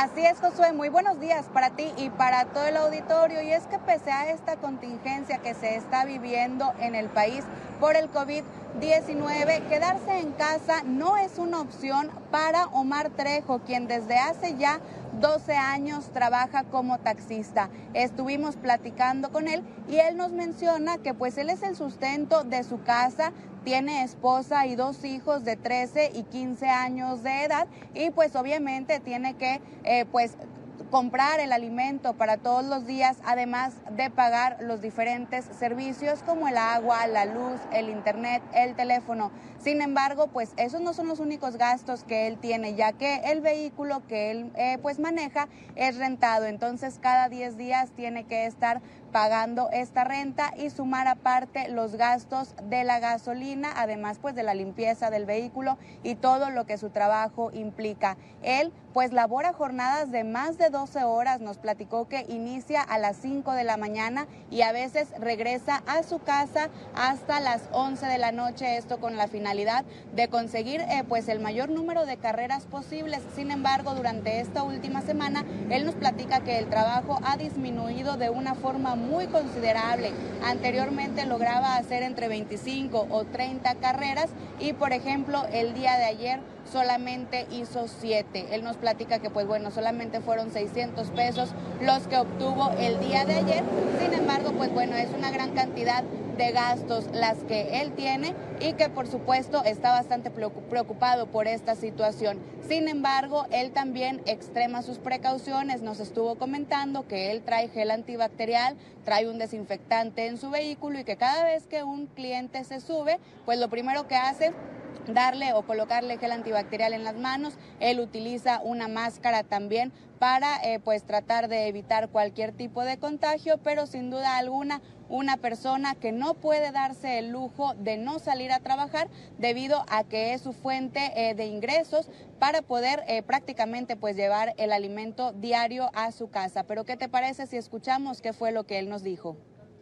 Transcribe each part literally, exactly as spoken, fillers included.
Así es, Josué, muy buenos días para ti y para todo el auditorio. Y es que pese a esta contingencia que se está viviendo en el país por el COVID diecinueve, quedarse en casa no es una opción para Omar Trejo, quien desde hace ya doce años trabaja como taxista. Estuvimos platicando con él y él nos menciona que pues él es el sustento de su casa, tiene esposa y dos hijos de trece y quince años de edad y pues obviamente tiene que eh, pues comprar el alimento para todos los días, además de pagar los diferentes servicios como el agua, la luz, el internet, el teléfono. Sin embargo, pues esos no son los únicos gastos que él tiene, ya que el vehículo que él eh, pues maneja es rentado, entonces cada diez días tiene que estar pagando esta renta y sumar aparte los gastos de la gasolina, además pues de la limpieza del vehículo y todo lo que su trabajo implica. Él pues labora jornadas de más de doce horas, nos platicó que inicia a las cinco de la mañana y a veces regresa a su casa hasta las once de la noche, esto con la finalidad de conseguir eh, pues el mayor número de carreras posibles. Sin embargo, durante esta última semana, él nos platica que el trabajo ha disminuido de una forma muy considerable. Anteriormente lograba hacer entre veinticinco o treinta carreras y, por ejemplo, el día de ayer solamente hizo siete. Él nos platica que pues bueno, solamente fueron seiscientos pesos los que obtuvo el día de ayer. Sin embargo, pues bueno, es una gran cantidad de gastos las que él tiene y que por supuesto está bastante preocupado por esta situación. Sin embargo, él también extrema sus precauciones. Nos estuvo comentando que él trae gel antibacterial, trae un desinfectante en su vehículo y que cada vez que un cliente se sube, pues lo primero que hace darle o colocarle gel antibacterial en las manos. Él utiliza una máscara también para eh, pues tratar de evitar cualquier tipo de contagio, pero sin duda alguna una persona que no puede darse el lujo de no salir a trabajar debido a que es su fuente eh, de ingresos para poder eh, prácticamente pues llevar el alimento diario a su casa. Pero ¿qué te parece si escuchamos qué fue lo que él nos dijo?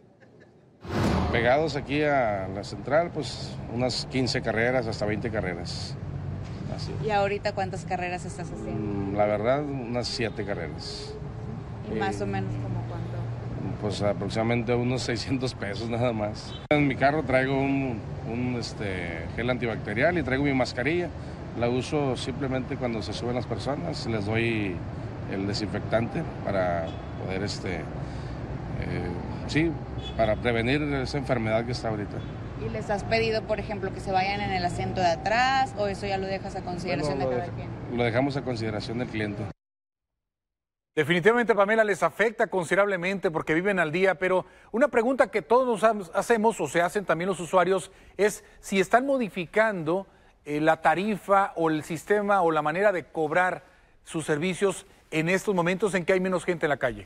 Pegados aquí a la central, pues unas quince carreras, hasta veinte carreras. Así. ¿Y ahorita cuántas carreras estás haciendo? La verdad, unas siete carreras. ¿Y eh, más o menos como cuánto? Pues aproximadamente unos seiscientos pesos nada más. En mi carro traigo un, un este, gel antibacterial y traigo mi mascarilla. La uso simplemente cuando se suben las personas, les doy el desinfectante para poder, este, eh, sí, para prevenir esa enfermedad que está ahorita. ¿Y les has pedido, por ejemplo, que se vayan en el asiento de atrás o eso ya lo dejas a consideración bueno, de cada quien? Lo dejamos a consideración del cliente. Definitivamente, Pamela, les afecta considerablemente porque viven al día, pero una pregunta que todos nos hacemos o se hacen también los usuarios es si están modificando eh, la tarifa o el sistema o la manera de cobrar sus servicios en estos momentos en que hay menos gente en la calle.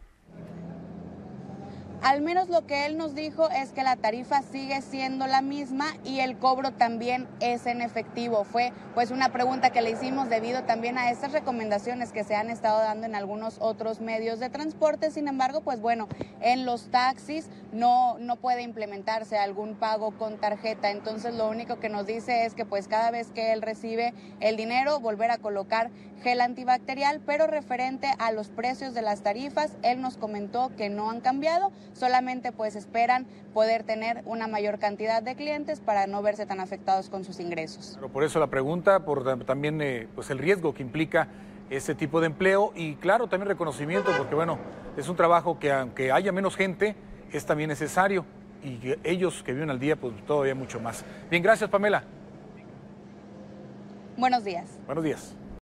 Al menos lo que él nos dijo es que la tarifa sigue siendo la misma y el cobro también es en efectivo. Fue pues una pregunta que le hicimos debido también a estas recomendaciones que se han estado dando en algunos otros medios de transporte. Sin embargo, pues bueno, en los taxis no, no puede implementarse algún pago con tarjeta. Entonces lo único que nos dice es que pues cada vez que él recibe el dinero, volver a colocar gel antibacterial, pero referente a los precios de las tarifas, él nos comentó que no han cambiado. Solamente pues esperan poder tener una mayor cantidad de clientes para no verse tan afectados con sus ingresos. Pero por eso la pregunta, por también eh, pues el riesgo que implica ese tipo de empleo y claro, también reconocimiento, porque bueno, es un trabajo que aunque haya menos gente, es también necesario y que ellos que viven al día, pues todavía mucho más. Bien, gracias, Pamela. Buenos días. Buenos días.